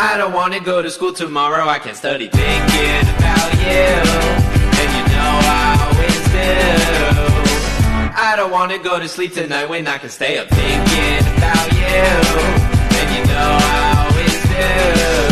I don't wanna go to school tomorrow, I can't study thinking about you. And you know I always do. I don't wanna go to sleep tonight when I can stay up thinking about you. And you know I always do.